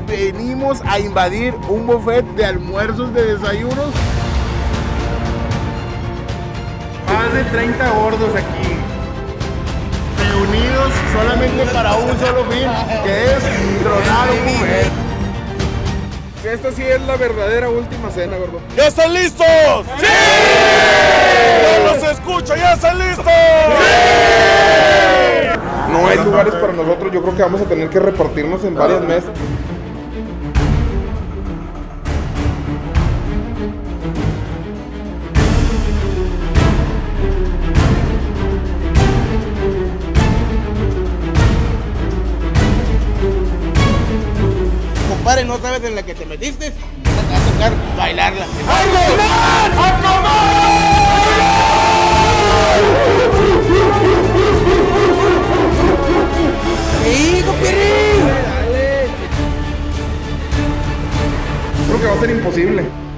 venimos a invadir un buffet de almuerzos, de desayunos. Más de 30 gordos aquí, reunidos solamente para un solo fin, que es tronar un buffet. Esta sí es la verdadera última cena, gordo. ¿Ya están listos? ¡Sí! ¡No los escucho! ¿Ya están listos? ¡Sí! No hay lugares para nosotros, yo creo que vamos a tener que repartirnos en varias mesas. Compadre, no sabes en la que te metiste, te va a tocar bailarla. ¡Acabar! ¡Acabar! ¡Sí, compadre! Creo que va a ser imposible.